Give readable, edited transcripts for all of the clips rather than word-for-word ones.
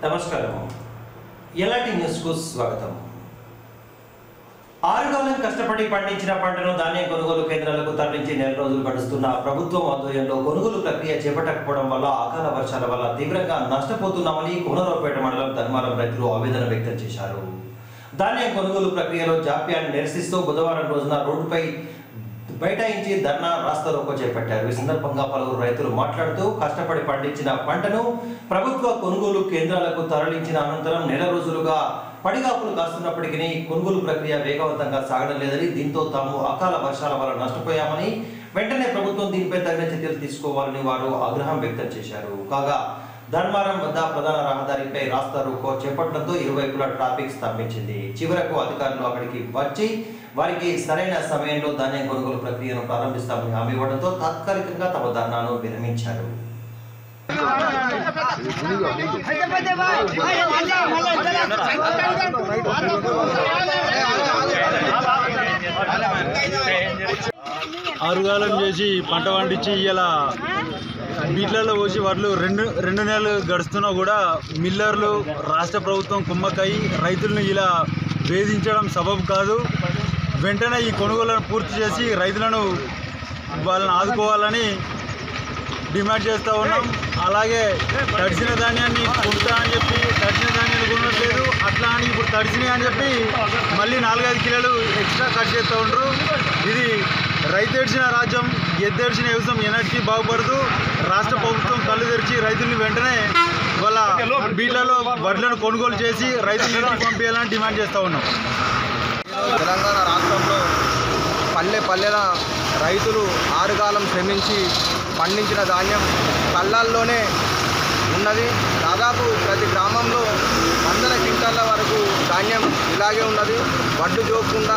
నమస్కారం. ఎలాంటి న్యూస్కు స్వాగతం. ఆరుగాలం కష్టపడి పండించిన పంటను ధాన్యం కొనుగోలు కేంద్రాలకు తరలించి నెల రోజులు గడుస్తున్న ప్రభుత్వం ఆధ్వర్యంలో కొనుగోలు ప్రక్రియ చేపట్టకపోవడం వల్ల అకాల వర్షాల వల్ల తీవ్రంగా నష్టపోతున్నామని కోనరావుపేట మండలం ధర్మారం రైతులు ఆవేదన వ్యక్తం చేశారు. ధాన్యం కొనుగోలు ప్రక్రియలో జాప్యాన్ని నిరసిస్తూ బుధవారం రోజున రోడ్డుపై బైఠాయించి ధర్నా రాస్తారోకో చేపట్టారు. ఈ సందర్భంగా పలువురు రైతులు మాట్లాడుతూ కష్టపడి పండించిన పంటను ప్రభుత్వ కొనుగోలు కేంద్రాలకు తరలించిన అనంతరం నెల రోజులుగా పడిగాపులు కాస్తున్నప్పటికీ కొనుగోలు ప్రక్రియ వేగవంతంగా సాగడం లేదని, దీంతో తాము అకాల వర్షాల వల్ల నష్టపోయామని, వెంటనే ప్రభుత్వం దీనిపై తగిన చర్యలు తీసుకోవాలని వారు ఆగ్రహం వ్యక్తం చేశారు. కాగా ధర్మారం వద్ద ప్రధాన రహదారిపై రాస్తారోకో చేపట్టడంతో ఇరువైపులా ట్రాఫిక్ స్తంభించింది. చివరకు అధికారులు అక్కడికి వచ్చి వారికి సరైన సమయంలో ధాన్యం కొనుగోలు ప్రక్రియను ప్రారంభిస్తామని హామీ ఇవ్వడంతో తాత్కాలికంగా తమ ధర్నాను విరమించారు. ఆరుగాలం చేసి పంట పండించి ఇలా బీట్లలో పోసి వాళ్ళు రెండు నెలలు గడుస్తున్నా కూడా మిల్లర్లు రాష్ట్ర ప్రభుత్వం కుమ్మక్కై రైతులను ఇలా వేధించడం సబబు కాదు. వెంటనే ఈ కొనుగోలను పూర్తి చేసి రైతులను వాళ్ళని ఆదుకోవాలని డిమాండ్ చేస్తూ ఉన్నాం. అలాగే తడిసిన ధాన్యాన్ని కొంటా అని చెప్పి తడిసిన ధాన్యాన్ని కొనట్లేదు, అట్లా అని ఇప్పుడు తడిసినాయి అని చెప్పి మళ్ళీ 4-5 కిలోలు ఎక్స్ట్రా కట్ చేస్తూ ఉంటారు. ఇది రైతు ఏడ్చిన రాజ్యం, ఎద్దేడ్చిన వ్యవసాయం ఎన్నటికీ బాగుపడదు. రాష్ట్ర ప్రభుత్వం కళ్ళు తెరిచి రైతుల్ని వెంటనే వాళ్ళ బీట్లలో వడ్లను కొనుగోలు చేసి రైతులను పంపించాలని డిమాండ్ చేస్తూ ఉన్నాం. తెలంగాణ రాష్ట్రంలో పల్లెల రైతులు ఆరుగాలం శ్రమించి పండించిన ధాన్యం కళ్ళల్లోనే ఉన్నది. దాదాపు ప్రతి గ్రామంలో 100 క్వింటాల వరకు ధాన్యం ఇలాగే ఉన్నది. వడ్లు జోకుండా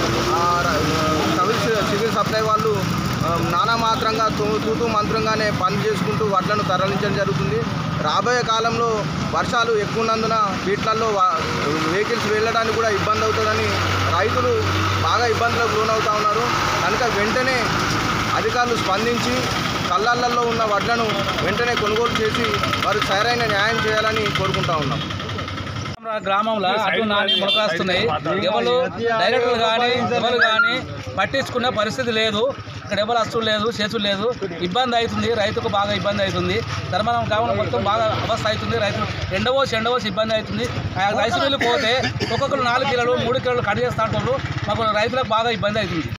సివిల్ సప్లై వాళ్ళు నానామాత్రంగా తూతూ మంత్రంగానే పని చేసుకుంటూ వడ్లను తరలించడం జరుగుతుంది. రాబోయే కాలంలో వర్షాలు ఎక్కువ ఉన్నందున వీట్లలో వెహికల్స్ వెళ్ళడానికి కూడా ఇబ్బంది అవుతుందని రైతులు బాగా ఇబ్బందులకు లోనవుతూ ఉన్నారు. కనుక వెంటనే అధికారులు స్పందించి కళ్ళల్లో ఉన్న వడ్లను వెంటనే కొనుగోలు చేసి వారికి సరైన న్యాయం చేయాలని కోరుకుంటా ఉన్నాం. గ్రామంలో అటు నాని మొలకాస్తున్నాయి. ఎవరు డైరెక్టర్లు కానీ ఎవరు కానీ పట్టించుకున్న పరిస్థితి లేదు. ఇక్కడ ఎవరు అస్తులు లేదు, చేతులు లేదు. ఇబ్బంది అవుతుంది, రైతుకు బాగా ఇబ్బంది అవుతుంది. ధర్మవరం గ్రామంలో మొత్తం బాగా అవస్థ అవుతుంది. రైతులు ఎండవోసి ఇబ్బంది అవుతుంది. రైతు నీళ్ళు పోతే ఒక్కొక్కరు 4 కిలోలు 3 కిలోలు కట్ చేస్తూ ఉంటారు. మాకు రైతులకు బాగా ఇబ్బంది అవుతుంది.